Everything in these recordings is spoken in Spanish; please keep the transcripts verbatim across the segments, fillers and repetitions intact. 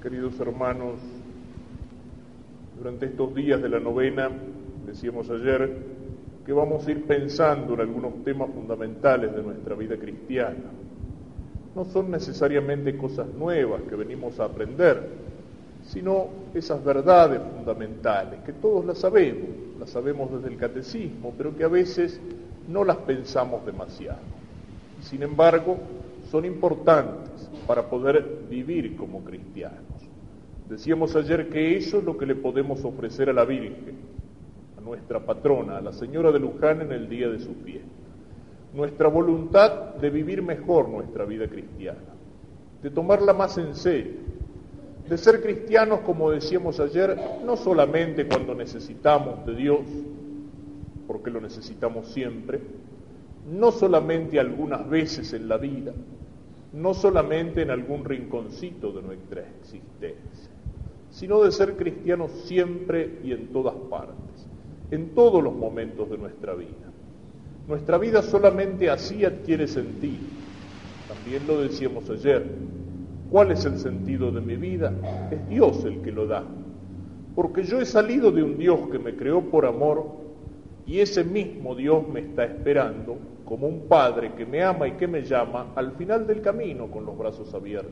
Queridos hermanos, durante estos días de la novena, decíamos ayer, que vamos a ir pensando en algunos temas fundamentales de nuestra vida cristiana. No son necesariamente cosas nuevas que venimos a aprender, sino esas verdades fundamentales, que todos las sabemos, las sabemos desde el catecismo, pero que a veces no las pensamos demasiado. Sin embargo, son importantes para poder vivir como cristianos. Decíamos ayer que eso es lo que le podemos ofrecer a la Virgen, a nuestra patrona, a la Señora de Luján en el día de su fiesta. Nuestra voluntad de vivir mejor nuestra vida cristiana, de tomarla más en serio, de ser cristianos, como decíamos ayer, no solamente cuando necesitamos de Dios, porque lo necesitamos siempre, no solamente algunas veces en la vida, no solamente en algún rinconcito de nuestra existencia, sino de ser cristianos siempre y en todas partes, en todos los momentos de nuestra vida. Nuestra vida solamente así adquiere sentido. También lo decíamos ayer. ¿Cuál es el sentido de mi vida? Es Dios el que lo da. Porque yo he salido de un Dios que me creó por amor y ese mismo Dios me está esperando como un Padre que me ama y que me llama al final del camino con los brazos abiertos.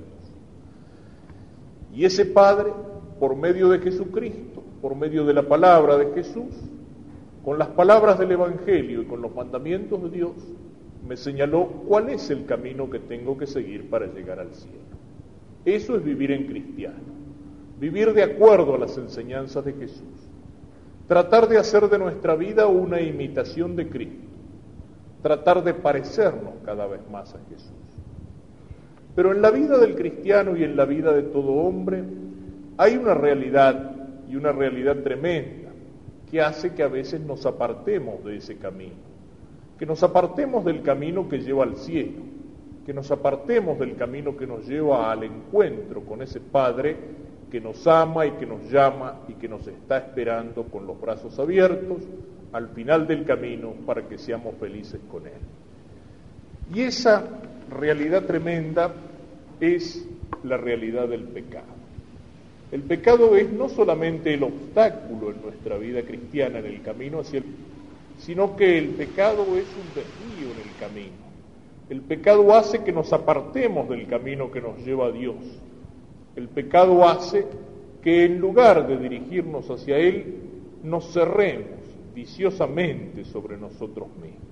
Y ese Padre, por medio de Jesucristo, por medio de la palabra de Jesús, con las palabras del Evangelio y con los mandamientos de Dios, me señaló cuál es el camino que tengo que seguir para llegar al cielo. Eso es vivir en cristiano, vivir de acuerdo a las enseñanzas de Jesús, tratar de hacer de nuestra vida una imitación de Cristo, tratar de parecernos cada vez más a Jesús. Pero en la vida del cristiano y en la vida de todo hombre hay una realidad, y una realidad tremenda, que hace que a veces nos apartemos de ese camino, que nos apartemos del camino que lleva al cielo, que nos apartemos del camino que nos lleva al encuentro con ese Padre que nos ama y que nos llama y que nos está esperando con los brazos abiertos al final del camino para que seamos felices con Él. Y esa realidad tremenda es la realidad del pecado. El pecado es no solamente el obstáculo en nuestra vida cristiana en el camino hacia el sino que el pecado es un desvío en el camino. El pecado hace que nos apartemos del camino que nos lleva a Dios. El pecado hace que en lugar de dirigirnos hacia Él, nos cerremos viciosamente sobre nosotros mismos.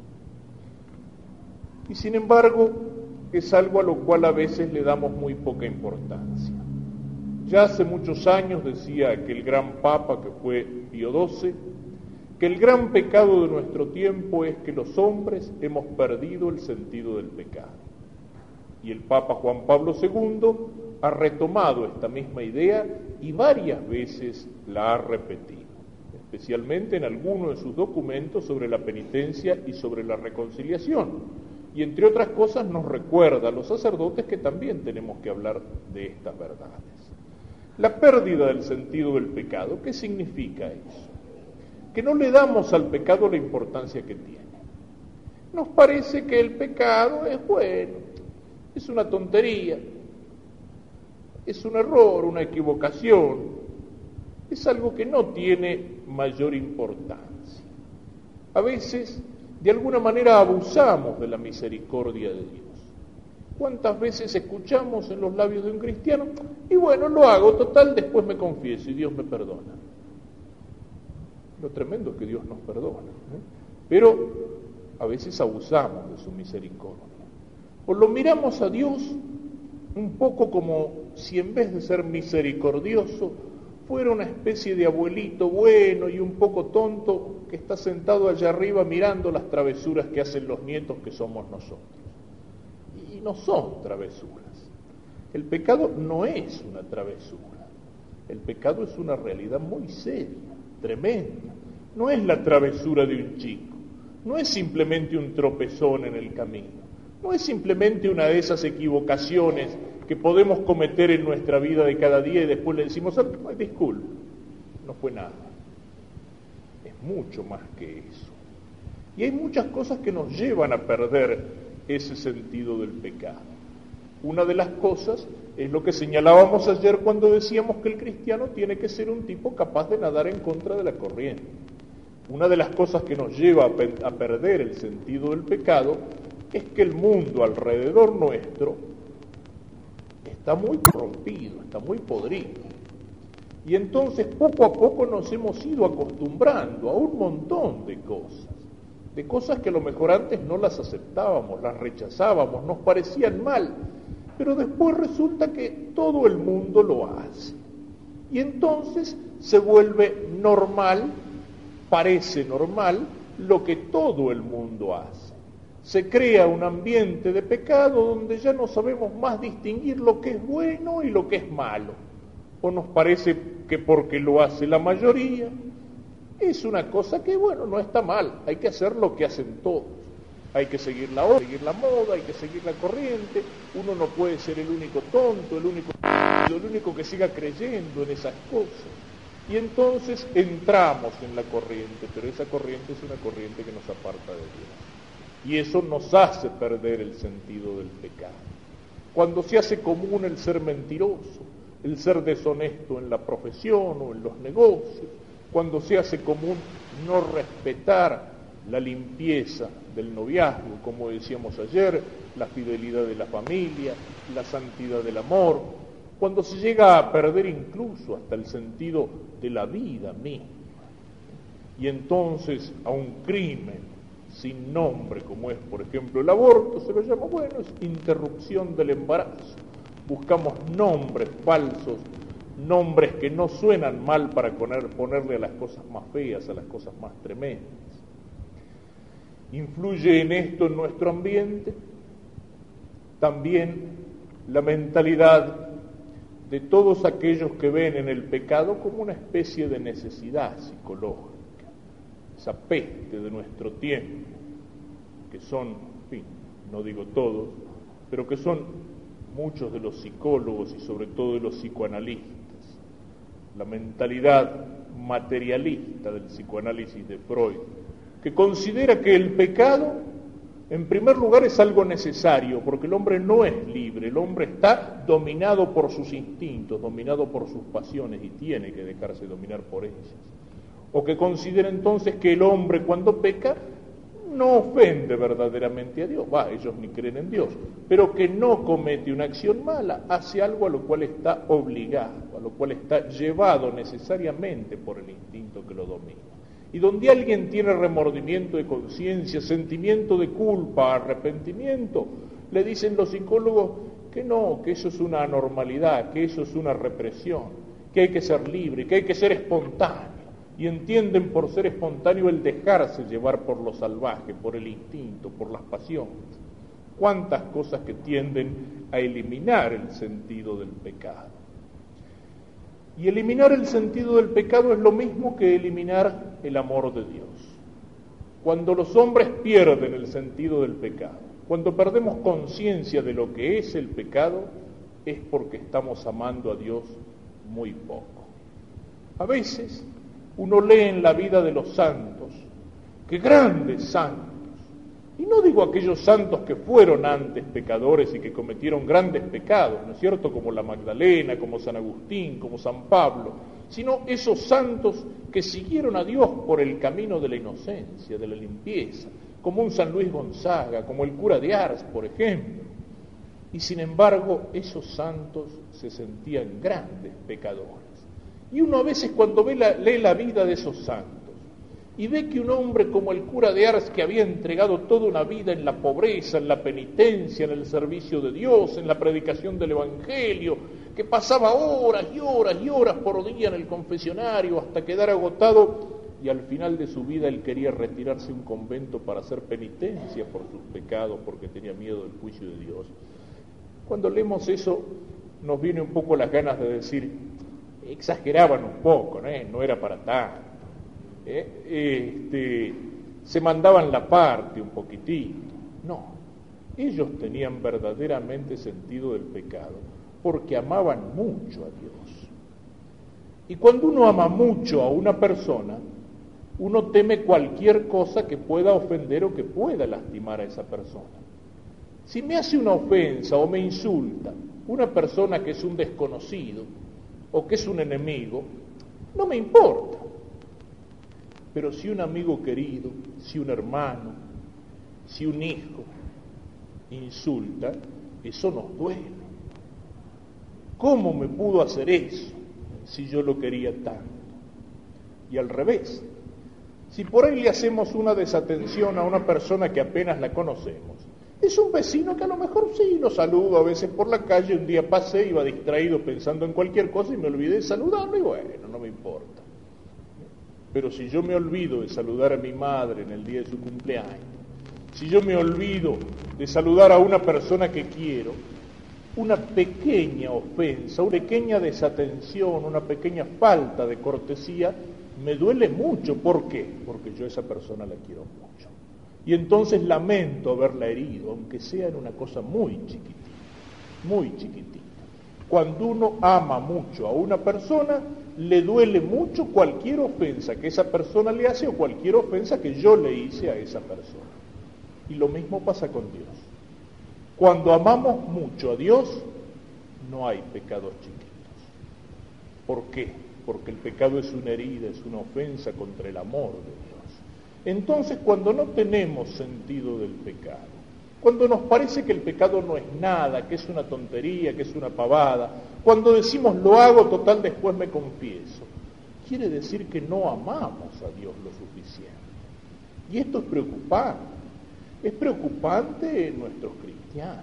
Y sin embargo, es algo a lo cual a veces le damos muy poca importancia. Ya hace muchos años decía aquel gran Papa que fue Pío doce, que el gran pecado de nuestro tiempo es que los hombres hemos perdido el sentido del pecado. Y el Papa Juan Pablo segundo ha retomado esta misma idea y varias veces la ha repetido, especialmente en algunos de sus documentos sobre la penitencia y sobre la reconciliación. Y entre otras cosas nos recuerda a los sacerdotes que también tenemos que hablar de estas verdades. La pérdida del sentido del pecado, ¿qué significa eso? Que no le damos al pecado la importancia que tiene. Nos parece que el pecado es bueno, es una tontería, es un error, una equivocación, es algo que no tiene mayor importancia. A veces, de alguna manera, abusamos de la misericordia de Dios. ¿Cuántas veces escuchamos en los labios de un cristiano? Y bueno, lo hago, total, después me confieso y Dios me perdona. Lo tremendo es que Dios nos perdona, ¿eh? Pero a veces abusamos de su misericordia. O lo miramos a Dios un poco como si en vez de ser misericordioso fuera una especie de abuelito bueno y un poco tonto que está sentado allá arriba mirando las travesuras que hacen los nietos que somos nosotros. Y no son travesuras. El pecado no es una travesura. El pecado es una realidad muy seria, tremenda. No es la travesura de un chico, no es simplemente un tropezón en el camino, no es simplemente una de esas equivocaciones que podemos cometer en nuestra vida de cada día y después le decimos, oh, disculpe, no fue nada. Es mucho más que eso. Y hay muchas cosas que nos llevan a perder ese sentido del pecado. Una de las cosas es lo que señalábamos ayer cuando decíamos que el cristiano tiene que ser un tipo capaz de nadar en contra de la corriente. Una de las cosas que nos lleva a, pe- a perder el sentido del pecado es que el mundo alrededor nuestro está muy corrompido, está muy podrido. Y entonces poco a poco nos hemos ido acostumbrando a un montón de cosas, de cosas que a lo mejor antes no las aceptábamos, las rechazábamos, nos parecían mal, pero después resulta que todo el mundo lo hace. Y entonces se vuelve normal, parece normal, lo que todo el mundo hace. Se crea un ambiente de pecado donde ya no sabemos más distinguir lo que es bueno y lo que es malo. O nos parece que porque lo hace la mayoría, es una cosa que, bueno, no está mal, hay que hacer lo que hacen todos. Hay que seguir la ola, seguir la moda, hay que seguir la corriente, uno no puede ser el único tonto, el único, el único que siga creyendo en esas cosas. Y entonces entramos en la corriente, pero esa corriente es una corriente que nos aparta de Dios. Y eso nos hace perder el sentido del pecado. Cuando se hace común el ser mentiroso, el ser deshonesto en la profesión o en los negocios, cuando se hace común no respetar la limpieza del noviazgo, como decíamos ayer, la fidelidad de la familia, la santidad del amor, cuando se llega a perder incluso hasta el sentido de la vida misma. Y entonces a un crimen sin nombre, como es por ejemplo el aborto, se lo llama, bueno, es interrupción del embarazo. Buscamos nombres falsos, nombres que no suenan mal para poner, ponerle a las cosas más feas, a las cosas más tremendas. Influye en esto en nuestro ambiente también la mentalidad de todos aquellos que ven en el pecado como una especie de necesidad psicológica, esa peste de nuestro tiempo, que son, en fin, no digo todos, pero que son muchos de los psicólogos y sobre todo de los psicoanalistas, la mentalidad materialista del psicoanálisis de Freud, que considera que el pecado, en primer lugar, es algo necesario, porque el hombre no es libre, el hombre está dominado por sus instintos, dominado por sus pasiones y tiene que dejarse dominar por ellas. O que considera entonces que el hombre cuando peca no ofende verdaderamente a Dios, va, ellos ni creen en Dios, pero que no comete una acción mala, hace algo a lo cual está obligado, a lo cual está llevado necesariamente por el instinto que lo domina. Y donde alguien tiene remordimiento de conciencia, sentimiento de culpa, arrepentimiento, le dicen los psicólogos que no, que eso es una anormalidad, que eso es una represión, que hay que ser libre, que hay que ser espontáneo. Y entienden por ser espontáneo el dejarse llevar por lo salvaje, por el instinto, por las pasiones. Cuántas cosas que tienden a eliminar el sentido del pecado. Y eliminar el sentido del pecado es lo mismo que eliminar el amor de Dios. Cuando los hombres pierden el sentido del pecado, cuando perdemos conciencia de lo que es el pecado, es porque estamos amando a Dios muy poco. A veces uno lee en la vida de los santos, que grandes santos, y no digo aquellos santos que fueron antes pecadores y que cometieron grandes pecados, ¿no es cierto?, como la Magdalena, como San Agustín, como San Pablo, sino esos santos que siguieron a Dios por el camino de la inocencia, de la limpieza, como un San Luis Gonzaga, como el cura de Ars, por ejemplo. Y sin embargo, esos santos se sentían grandes pecadores. Y uno a veces cuando ve la, lee la vida de esos santos y ve que un hombre como el cura de Ars, que había entregado toda una vida en la pobreza, en la penitencia, en el servicio de Dios, en la predicación del Evangelio, que pasaba horas y horas y horas por día en el confesionario hasta quedar agotado, y al final de su vida él quería retirarse a un convento para hacer penitencia por sus pecados porque tenía miedo del juicio de Dios. Cuando leemos eso nos viene un poco las ganas de decir, exageraban un poco, ¿no? No era para tanto. ¿Eh? Este, se mandaban la parte un poquitito. No, ellos tenían verdaderamente sentido del pecado porque amaban mucho a Dios. Y cuando uno ama mucho a una persona, uno teme cualquier cosa que pueda ofender o que pueda lastimar a esa persona. Si me hace una ofensa o me insulta una persona que es un desconocido o que es un enemigo, no me importa. Pero si un amigo querido, si un hermano, si un hijo insulta, eso nos duele. ¿Cómo me pudo hacer eso si yo lo quería tanto? Y al revés, si por ahí le hacemos una desatención a una persona que apenas la conocemos, es un vecino que a lo mejor sí lo saludo a veces por la calle, un día pasé, iba distraído pensando en cualquier cosa y me olvidé de saludarlo y bueno, no me importa. Pero si yo me olvido de saludar a mi madre en el día de su cumpleaños, si yo me olvido de saludar a una persona que quiero, una pequeña ofensa, una pequeña desatención, una pequeña falta de cortesía, me duele mucho. ¿Por qué? Porque yo a esa persona la quiero mucho. Y entonces lamento haberla herido, aunque sea en una cosa muy chiquitita, muy chiquitita. Cuando uno ama mucho a una persona, le duele mucho cualquier ofensa que esa persona le hace o cualquier ofensa que yo le hice a esa persona. Y lo mismo pasa con Dios. Cuando amamos mucho a Dios, no hay pecados chiquitos. ¿Por qué? Porque el pecado es una herida, es una ofensa contra el amor de Dios. Entonces, cuando no tenemos sentido del pecado, cuando nos parece que el pecado no es nada, que es una tontería, que es una pavada, cuando decimos lo hago, total, después me confieso, quiere decir que no amamos a Dios lo suficiente. Y esto es preocupante. Es preocupante en nuestros cristianos.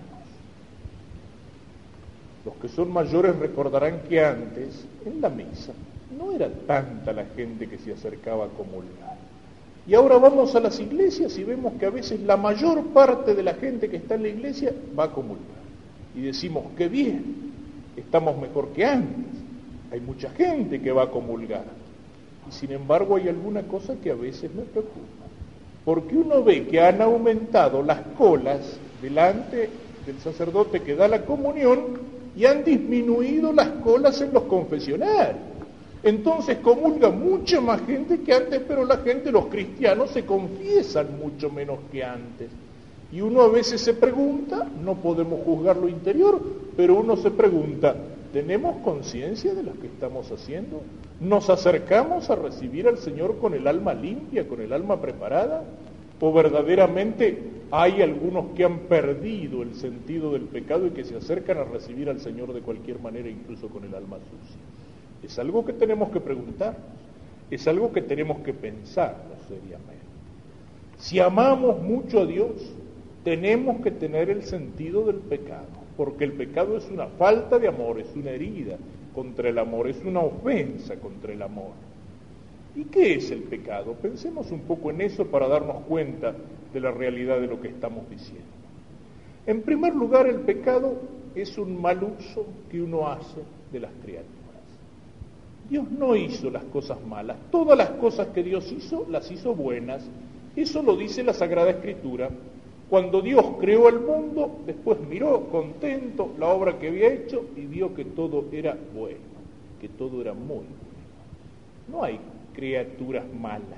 Los que son mayores recordarán que antes, en la misa, no era tanta la gente que se acercaba a comulgar. Y ahora vamos a las iglesias y vemos que a veces la mayor parte de la gente que está en la iglesia va a comulgar. Y decimos, qué bien, estamos mejor que antes. Hay mucha gente que va a comulgar. Y sin embargo hay alguna cosa que a veces me preocupa. Porque uno ve que han aumentado las colas delante del sacerdote que da la comunión y han disminuido las colas en los confesionarios. Entonces comulga mucha más gente que antes, pero la gente, los cristianos, se confiesan mucho menos que antes. Y uno a veces se pregunta, no podemos juzgar lo interior, pero uno se pregunta, ¿tenemos conciencia de lo que estamos haciendo? ¿Nos acercamos a recibir al Señor con el alma limpia, con el alma preparada? ¿O verdaderamente hay algunos que han perdido el sentido del pecado y que se acercan a recibir al Señor de cualquier manera, incluso con el alma sucia? Es algo que tenemos que preguntarnos, es algo que tenemos que pensarnos seriamente. Si amamos mucho a Dios, tenemos que tener el sentido del pecado, porque el pecado es una falta de amor, es una herida contra el amor, es una ofensa contra el amor. ¿Y qué es el pecado? Pensemos un poco en eso para darnos cuenta de la realidad de lo que estamos diciendo. En primer lugar, el pecado es un mal uso que uno hace de las criaturas. Dios no hizo las cosas malas, todas las cosas que Dios hizo, las hizo buenas. Eso lo dice la Sagrada Escritura. Cuando Dios creó el mundo, después miró contento la obra que había hecho y vio que todo era bueno, que todo era muy bueno. No hay criaturas malas.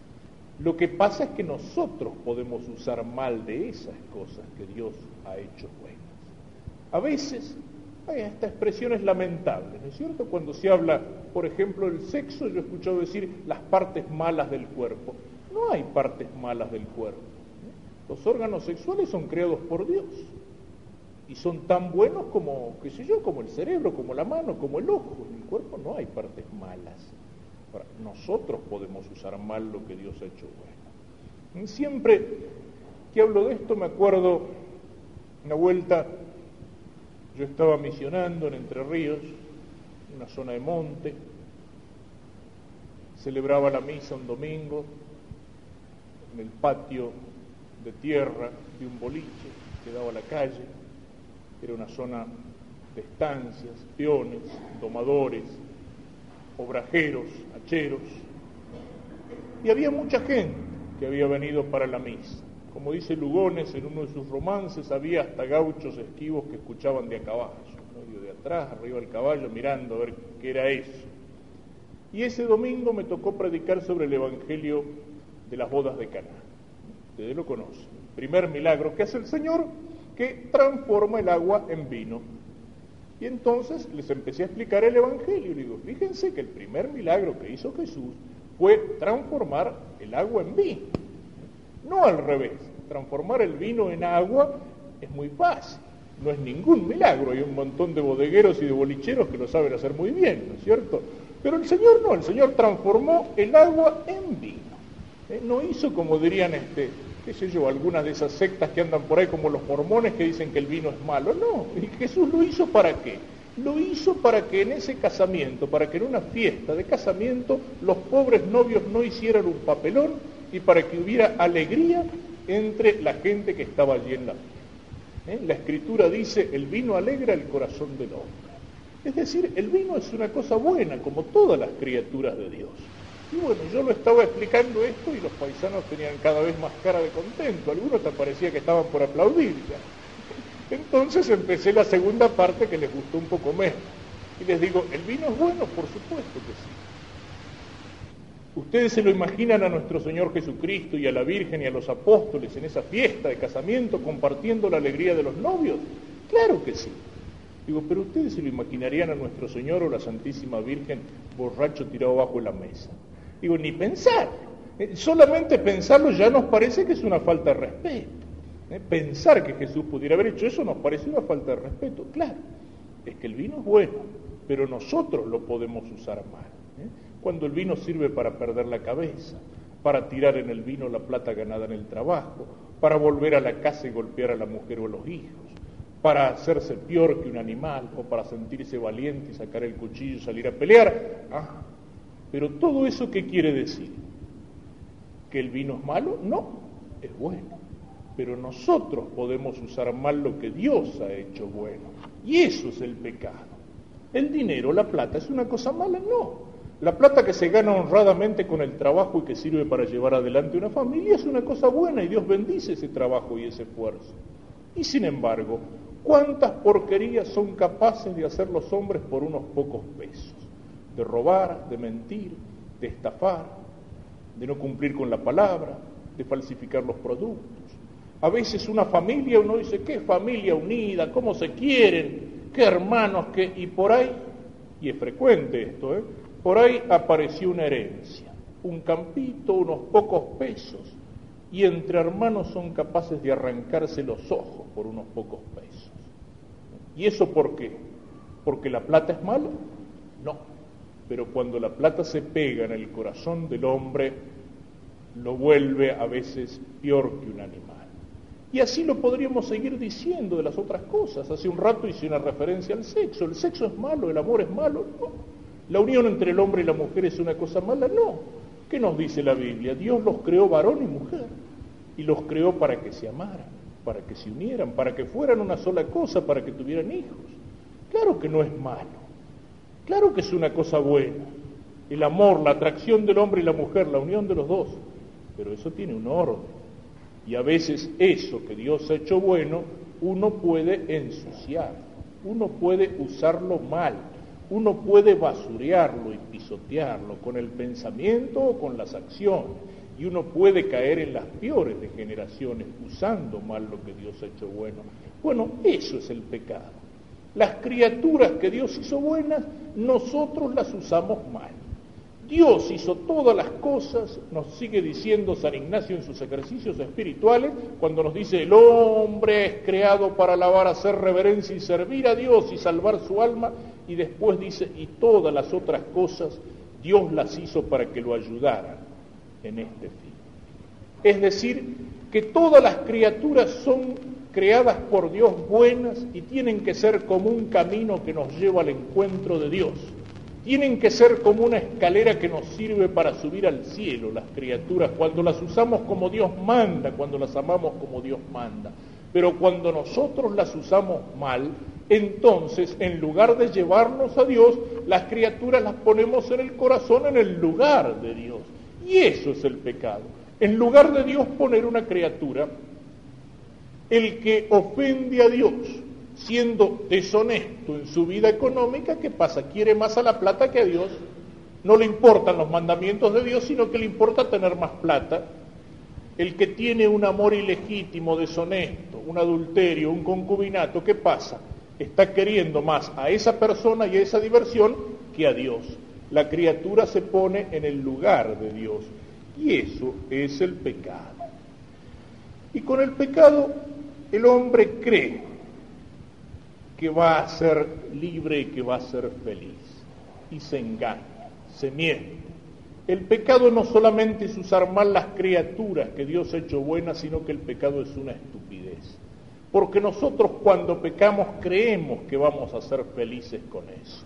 Lo que pasa es que nosotros podemos usar mal de esas cosas que Dios ha hecho buenas. A veces, ay, esta expresión es lamentable, ¿no es cierto? Cuando se habla, por ejemplo, del sexo, yo he escuchado decir las partes malas del cuerpo. No hay partes malas del cuerpo. Los órganos sexuales son creados por Dios y son tan buenos como, qué sé yo, como el cerebro, como la mano, como el ojo. En el cuerpo no hay partes malas. Ahora, nosotros podemos usar mal lo que Dios ha hecho bueno. Siempre que hablo de esto me acuerdo una vuelta, yo estaba misionando en Entre Ríos, en una zona de monte, celebraba la misa un domingo en el patio de tierra de un boliche que daba a la calle. Era una zona de estancias, peones, domadores, obrajeros, hacheros, y había mucha gente que había venido para la misa. Como dice Lugones en uno de sus romances, había hasta gauchos esquivos que escuchaban de a caballo, medio de atrás, arriba del caballo, mirando a ver qué era eso. Y ese domingo me tocó predicar sobre el Evangelio de las bodas de Caná. Ustedes lo conocen. El primer milagro que hace el Señor que transforma el agua en vino. Y entonces les empecé a explicar el Evangelio. Y digo, fíjense que el primer milagro que hizo Jesús fue transformar el agua en vino. No al revés. Transformar el vino en agua es muy fácil. No es ningún milagro. Hay un montón de bodegueros y de bolicheros que lo saben hacer muy bien, ¿no es cierto? Pero el Señor no. El Señor transformó el agua en vino. ¿Eh? No hizo como dirían, este, qué sé yo, algunas de esas sectas que andan por ahí como los mormones que dicen que el vino es malo. No. ¿Y Jesús lo hizo para qué? Lo hizo para que en ese casamiento, para que en una fiesta de casamiento, los pobres novios no hicieran un papelón y para que hubiera alegría entre la gente que estaba allí en la fiesta. ¿Eh? La Escritura dice, el vino alegra el corazón del hombre. Es decir, el vino es una cosa buena, como todas las criaturas de Dios. Y bueno, yo lo estaba explicando esto y los paisanos tenían cada vez más cara de contento. Algunos te parecía que estaban por aplaudir ya. Entonces empecé la segunda parte que les gustó un poco menos. Y les digo, ¿el vino es bueno? Por supuesto que sí. ¿Ustedes se lo imaginan a nuestro Señor Jesucristo y a la Virgen y a los apóstoles en esa fiesta de casamiento compartiendo la alegría de los novios? Claro que sí. Digo, pero ¿ustedes se lo imaginarían a nuestro Señor o la Santísima Virgen borracho tirado bajo la mesa? Digo, ni pensar. Eh, solamente pensarlo ya nos parece que es una falta de respeto. Eh, pensar que Jesús pudiera haber hecho eso nos parece una falta de respeto. Claro, es que el vino es bueno, pero nosotros lo podemos usar mal. ¿eh? Cuando el vino sirve para perder la cabeza, para tirar en el vino la plata ganada en el trabajo, para volver a la casa y golpear a la mujer o a los hijos, para hacerse peor que un animal, o para sentirse valiente y sacar el cuchillo y salir a pelear. Ah, pero todo eso, ¿qué quiere decir? ¿Que el vino es malo? No, es bueno. Pero nosotros podemos usar mal lo que Dios ha hecho bueno. Y eso es el pecado. El dinero, la plata, ¿es una cosa mala? No. La plata que se gana honradamente con el trabajo y que sirve para llevar adelante una familia es una cosa buena y Dios bendice ese trabajo y ese esfuerzo. Y sin embargo, ¿cuántas porquerías son capaces de hacer los hombres por unos pocos pesos? De robar, de mentir, de estafar, de no cumplir con la palabra, de falsificar los productos. A veces una familia, uno dice, qué familia unida, cómo se quieren, qué hermanos, qué... y por ahí, y es frecuente esto, ¿eh? Por ahí apareció una herencia, un campito, unos pocos pesos, y entre hermanos son capaces de arrancarse los ojos por unos pocos pesos. ¿Y eso por qué? ¿Porque la plata es mala? No, pero cuando la plata se pega en el corazón del hombre, lo vuelve a veces peor que un animal. Y así lo podríamos seguir diciendo de las otras cosas. Hace un rato hice una referencia al sexo. ¿El sexo es malo? ¿El amor es malo? No. ¿La unión entre el hombre y la mujer es una cosa mala? No. ¿Qué nos dice la Biblia? Dios los creó varón y mujer. Y los creó para que se amaran, para que se unieran, para que fueran una sola cosa, para que tuvieran hijos. Claro que no es malo. Claro que es una cosa buena. El amor, la atracción del hombre y la mujer, la unión de los dos. Pero eso tiene un orden. Y a veces eso que Dios ha hecho bueno, uno puede ensuciar, uno puede usarlo mal, uno puede basurearlo y pisotearlo con el pensamiento o con las acciones, y uno puede caer en las peores degeneraciones usando mal lo que Dios ha hecho bueno. Bueno, eso es el pecado. Las criaturas que Dios hizo buenas, nosotros las usamos mal. Dios hizo todas las cosas, nos sigue diciendo San Ignacio en sus ejercicios espirituales, cuando nos dice, el hombre es creado para alabar, hacer reverencia y servir a Dios y salvar su alma, y después dice, y todas las otras cosas Dios las hizo para que lo ayudaran en este fin. Es decir, que todas las criaturas son creadas por Dios buenas y tienen que ser como un camino que nos lleva al encuentro de Dios. Tienen que ser como una escalera que nos sirve para subir al cielo, las criaturas, cuando las usamos como Dios manda, cuando las amamos como Dios manda. Pero cuando nosotros las usamos mal, entonces, en lugar de llevarnos a Dios, las criaturas las ponemos en el corazón, en el lugar de Dios. Y eso es el pecado. En lugar de Dios poner una criatura, el que ofende a Dios, siendo deshonesto en su vida económica, ¿qué pasa? Quiere más a la plata que a Dios, no le importan los mandamientos de Dios, sino que le importa tener más plata, El que tiene un amor ilegítimo, deshonesto, un adulterio, un concubinato, ¿qué pasa? Está queriendo más a esa persona y a esa diversión que a Dios. La criatura se pone en el lugar de Dios y eso es el pecado. Y con el pecado el hombre cree que va a ser libre y que va a ser feliz y se engaña, se miente. El pecado no solamente es usar mal las criaturas que Dios ha hecho buenas, sino que el pecado es una estupidez. Porque nosotros cuando pecamos creemos que vamos a ser felices con eso.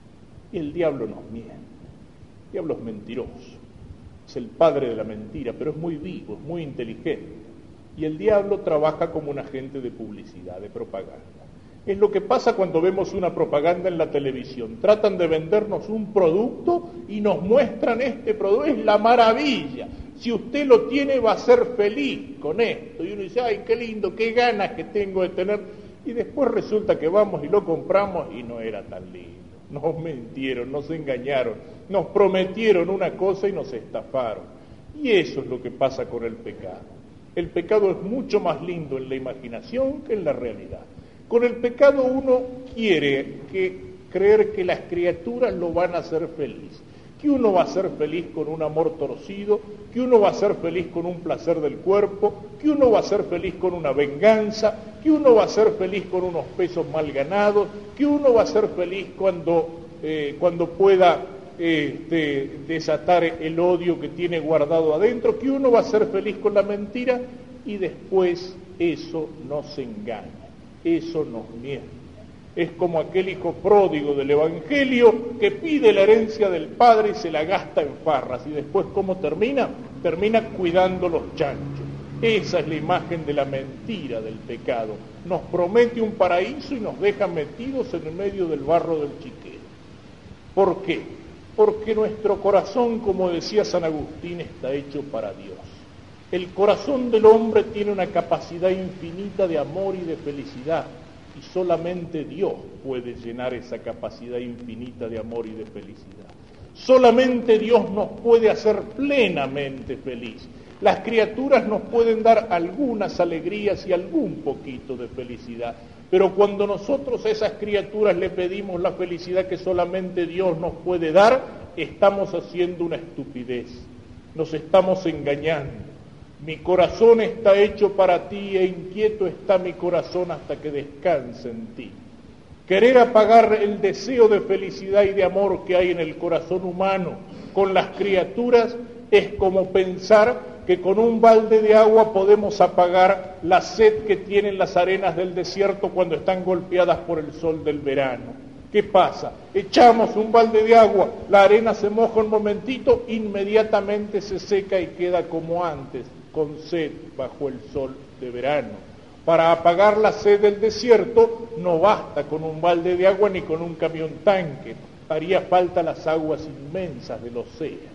Y el diablo nos miente. El diablo es mentiroso. Es el padre de la mentira, pero es muy vivo, es muy inteligente. Y el diablo trabaja como un agente de publicidad, de propaganda. Es lo que pasa cuando vemos una propaganda en la televisión. Tratan de vendernos un producto y nos muestran este producto. Es la maravilla. Si usted lo tiene va a ser feliz con esto. Y uno dice, ay, qué lindo, qué ganas que tengo de tener. Y después resulta que vamos y lo compramos y no era tan lindo. Nos mintieron, nos engañaron, nos prometieron una cosa y nos estafaron. Y eso es lo que pasa con el pecado. El pecado es mucho más lindo en la imaginación que en la realidad. Con el pecado uno quiere que, creer que las criaturas lo van a hacer feliz, que uno va a ser feliz con un amor torcido, que uno va a ser feliz con un placer del cuerpo, que uno va a ser feliz con una venganza, que uno va a ser feliz con unos pesos mal ganados, que uno va a ser feliz cuando, eh, cuando pueda eh, de, desatar el odio que tiene guardado adentro, que uno va a ser feliz con la mentira y después eso nos engaña. Eso nos miente. Es como aquel hijo pródigo del Evangelio que pide la herencia del padre y se la gasta en farras. Y después, ¿cómo termina? Termina cuidando los chanchos. Esa es la imagen de la mentira del pecado. Nos promete un paraíso y nos deja metidos en el medio del barro del chiquero. ¿Por qué? Porque nuestro corazón, como decía San Agustín, está hecho para Dios. El corazón del hombre tiene una capacidad infinita de amor y de felicidad, y solamente Dios puede llenar esa capacidad infinita de amor y de felicidad. Solamente Dios nos puede hacer plenamente feliz. Las criaturas nos pueden dar algunas alegrías y algún poquito de felicidad, pero cuando nosotros a esas criaturas le pedimos la felicidad que solamente Dios nos puede dar, estamos haciendo una estupidez, nos estamos engañando. Mi corazón está hecho para ti e inquieto está mi corazón hasta que descanse en ti. Querer apagar el deseo de felicidad y de amor que hay en el corazón humano con las criaturas es como pensar que con un balde de agua podemos apagar la sed que tienen las arenas del desierto cuando están golpeadas por el sol del verano. ¿Qué pasa? Echamos un balde de agua, la arena se moja un momentito, inmediatamente se seca y queda como antes, con sed bajo el sol de verano. Para apagar la sed del desierto no basta con un balde de agua ni con un camión tanque, haría falta las aguas inmensas del océano.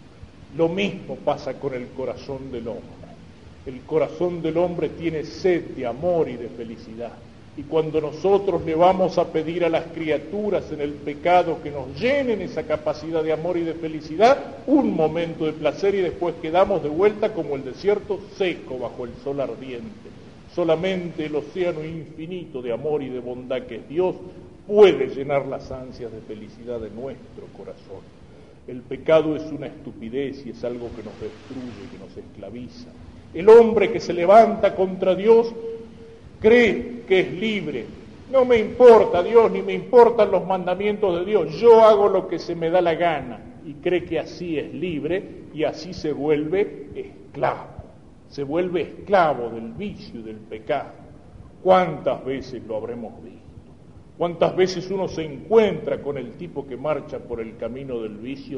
Lo mismo pasa con el corazón del hombre. El corazón del hombre tiene sed de amor y de felicidad. Y cuando nosotros le vamos a pedir a las criaturas en el pecado que nos llenen esa capacidad de amor y de felicidad, un momento de placer y después quedamos de vuelta como el desierto seco bajo el sol ardiente. Solamente el océano infinito de amor y de bondad que es Dios puede llenar las ansias de felicidad de nuestro corazón. El pecado es una estupidez y es algo que nos destruye, que nos esclaviza. El hombre que se levanta contra Dios cree que es libre. No me importa Dios, ni me importan los mandamientos de Dios. Yo hago lo que se me da la gana. Y cree que así es libre y así se vuelve esclavo. Se vuelve esclavo del vicio y del pecado. ¿Cuántas veces lo habremos visto? ¿Cuántas veces uno se encuentra con el tipo que marcha por el camino del vicio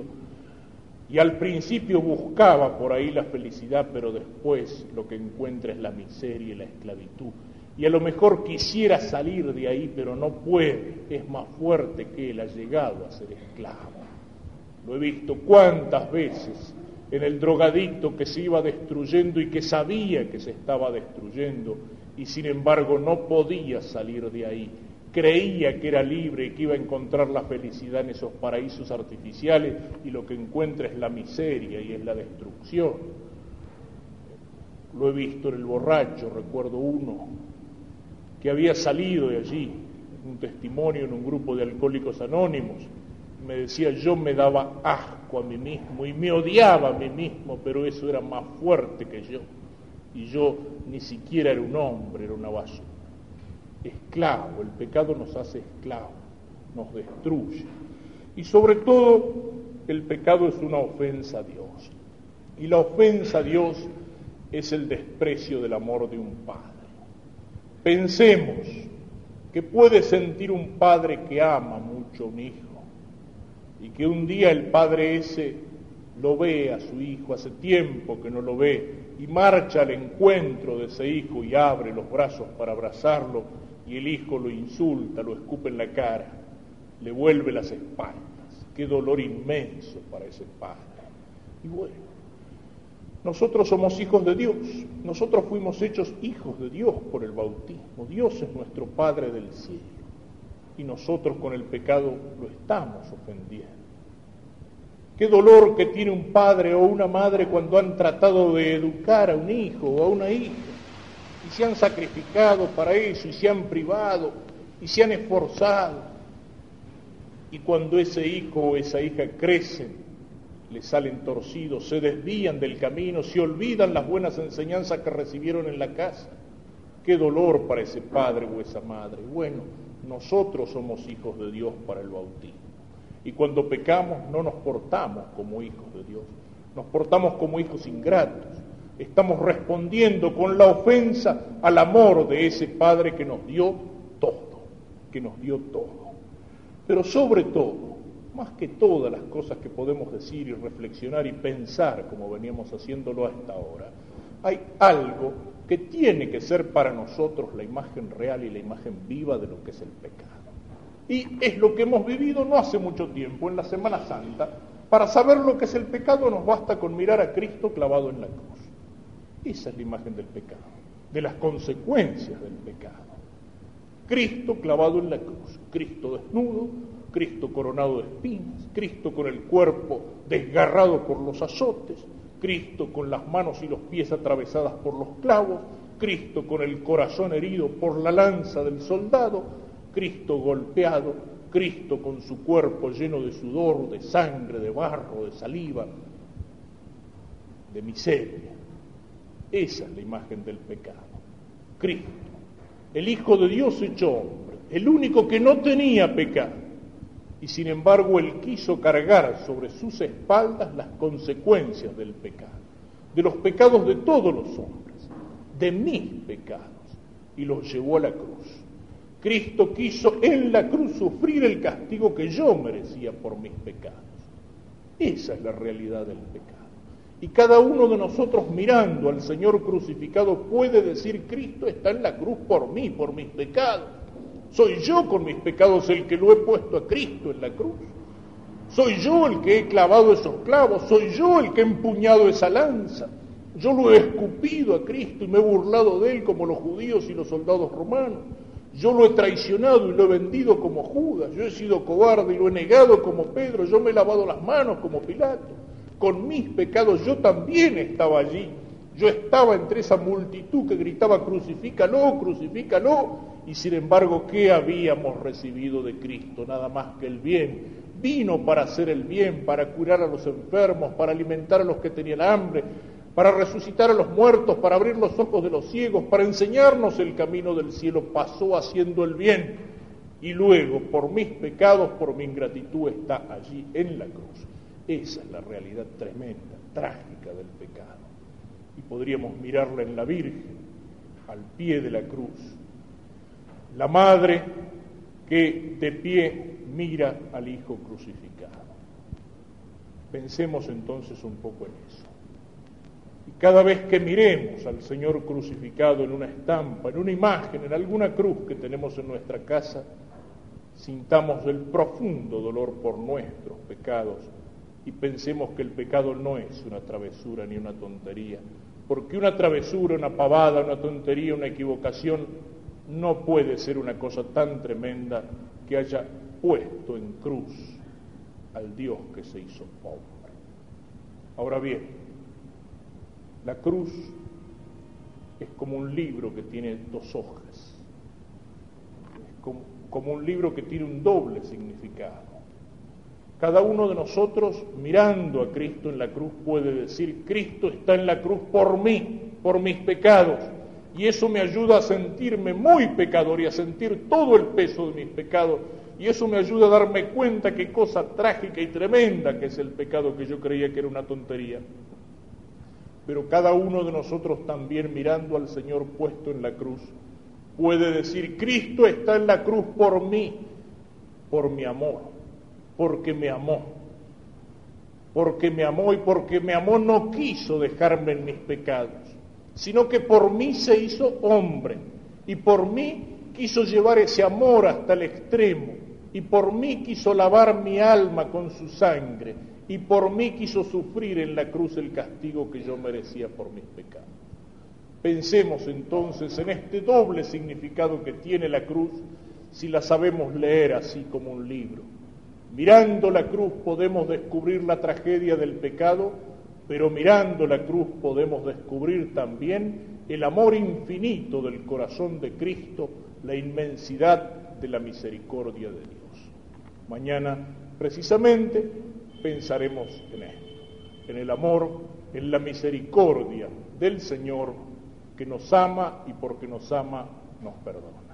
y al principio buscaba por ahí la felicidad, pero después lo que encuentra es la miseria y la esclavitud? Y a lo mejor quisiera salir de ahí, pero no puede, es más fuerte que él, ha llegado a ser esclavo. Lo he visto cuántas veces en el drogadicto que se iba destruyendo y que sabía que se estaba destruyendo y sin embargo no podía salir de ahí. Creía que era libre y que iba a encontrar la felicidad en esos paraísos artificiales y lo que encuentra es la miseria y es la destrucción. lo he visto en el borracho, recuerdo uno que había salido de allí, un testimonio en un grupo de alcohólicos anónimos, me decía, yo me daba asco a mí mismo y me odiaba a mí mismo, pero eso era más fuerte que yo, y yo ni siquiera era un hombre, era una basura. Esclavo, el pecado nos hace esclavos, nos destruye, y sobre todo el pecado es una ofensa a Dios, y la ofensa a Dios es el desprecio del amor de un padre. Pensemos que puede sentir un padre que ama mucho a un hijo, y que un día el padre ese lo ve a su hijo, hace tiempo que no lo ve, y marcha al encuentro de ese hijo y abre los brazos para abrazarlo, y el hijo lo insulta, lo escupe en la cara, le vuelve las espaldas. Qué dolor inmenso para ese padre. Y bueno, nosotros somos hijos de Dios, nosotros fuimos hechos hijos de Dios por el bautismo. Dios es nuestro Padre del cielo y nosotros con el pecado lo estamos ofendiendo. Qué dolor que tiene un padre o una madre cuando han tratado de educar a un hijo o a una hija y se han sacrificado para eso y se han privado y se han esforzado, y cuando ese hijo o esa hija crecen, le salen torcidos, se desvían del camino, se olvidan las buenas enseñanzas que recibieron en la casa. Qué dolor para ese padre o esa madre. Bueno, nosotros somos hijos de Dios para el bautismo. Y cuando pecamos no nos portamos como hijos de Dios, nos portamos como hijos ingratos. Estamos respondiendo con la ofensa al amor de ese Padre que nos dio todo, que nos dio todo. Pero sobre todo, más que todas las cosas que podemos decir y reflexionar y pensar como veníamos haciéndolo hasta ahora, hay algo que tiene que ser para nosotros la imagen real y la imagen viva de lo que es el pecado. Y es lo que hemos vivido no hace mucho tiempo, en la Semana Santa. Para saber lo que es el pecado nos basta con mirar a Cristo clavado en la cruz. Esa es la imagen del pecado, de las consecuencias del pecado. Cristo clavado en la cruz, Cristo desnudo, Cristo coronado de espinas, Cristo con el cuerpo desgarrado por los azotes, Cristo con las manos y los pies atravesadas por los clavos, Cristo con el corazón herido por la lanza del soldado, Cristo golpeado, Cristo con su cuerpo lleno de sudor, de sangre, de barro, de saliva, de miseria. Esa es la imagen del pecado. Cristo, el Hijo de Dios hecho hombre, el único que no tenía pecado, y sin embargo Él quiso cargar sobre sus espaldas las consecuencias del pecado, de los pecados de todos los hombres, de mis pecados, y los llevó a la cruz. Cristo quiso en la cruz sufrir el castigo que yo merecía por mis pecados. Esa es la realidad del pecado. Y cada uno de nosotros mirando al Señor crucificado puede decir, Cristo está en la cruz por mí, por mis pecados. Soy yo con mis pecados el que lo he puesto a Cristo en la cruz. Soy yo el que he clavado esos clavos, soy yo el que he empuñado esa lanza. Yo lo he escupido a Cristo y me he burlado de Él como los judíos y los soldados romanos. Yo lo he traicionado y lo he vendido como Judas. Yo he sido cobarde y lo he negado como Pedro. Yo me he lavado las manos como Pilato. Con mis pecados yo también estaba allí. Yo estaba entre esa multitud que gritaba crucifícalo, crucifícalo, y sin embargo, ¿qué habíamos recibido de Cristo? Nada más que el bien. Vino para hacer el bien, para curar a los enfermos, para alimentar a los que tenían hambre, para resucitar a los muertos, para abrir los ojos de los ciegos, para enseñarnos el camino del cielo. Pasó haciendo el bien, y luego, por mis pecados, por mi ingratitud, está allí en la cruz. Esa es la realidad tremenda, trágica del pecado. Y podríamos mirarla en la Virgen, al pie de la cruz. La madre que de pie mira al Hijo crucificado. Pensemos entonces un poco en eso. Y cada vez que miremos al Señor crucificado en una estampa, en una imagen, en alguna cruz que tenemos en nuestra casa, sintamos el profundo dolor por nuestros pecados y pensemos que el pecado no es una travesura ni una tontería, porque una travesura, una pavada, una tontería, una equivocación no puede ser una cosa tan tremenda que haya puesto en cruz al Dios que se hizo hombre. Ahora bien, la cruz es como un libro que tiene dos hojas, es como, como un libro que tiene un doble significado. Cada uno de nosotros, mirando a Cristo en la cruz, puede decir: Cristo está en la cruz por mí, por mis pecados, y eso me ayuda a sentirme muy pecador y a sentir todo el peso de mis pecados, y eso me ayuda a darme cuenta qué cosa trágica y tremenda que es el pecado, que yo creía que era una tontería. Pero cada uno de nosotros también, mirando al Señor puesto en la cruz, puede decir: Cristo está en la cruz por mí, por mi amor, porque me amó, porque me amó y porque me amó no quiso dejarme en mis pecados, sino que por mí se hizo hombre, y por mí quiso llevar ese amor hasta el extremo, y por mí quiso lavar mi alma con su sangre, y por mí quiso sufrir en la cruz el castigo que yo merecía por mis pecados. Pensemos entonces en este doble significado que tiene la cruz, si la sabemos leer así como un libro. Mirando la cruz podemos descubrir la tragedia del pecado, pero mirando la cruz podemos descubrir también el amor infinito del corazón de Cristo, la inmensidad de la misericordia de Dios. Mañana, precisamente, pensaremos en esto, en el amor, en la misericordia del Señor, que nos ama y porque nos ama nos perdona.